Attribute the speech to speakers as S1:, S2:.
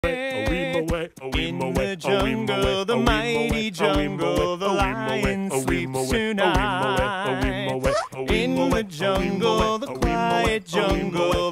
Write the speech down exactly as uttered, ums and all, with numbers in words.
S1: In the jungle, the mighty jungle, the lion sleeps tonight. In the jungle, the quiet jungle,